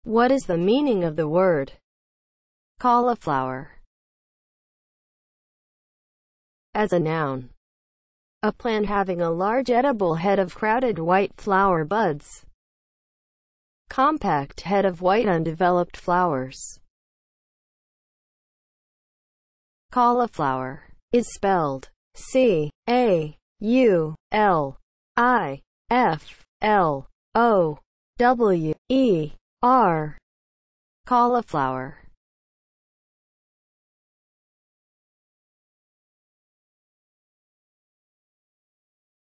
What is the meaning of the word cauliflower? As a noun, a plant having a large edible head of crowded white flower buds. Compact head of white undeveloped flowers. Cauliflower is spelled C-A-U-L-I-F-L-O-W-E-R. Cauliflower.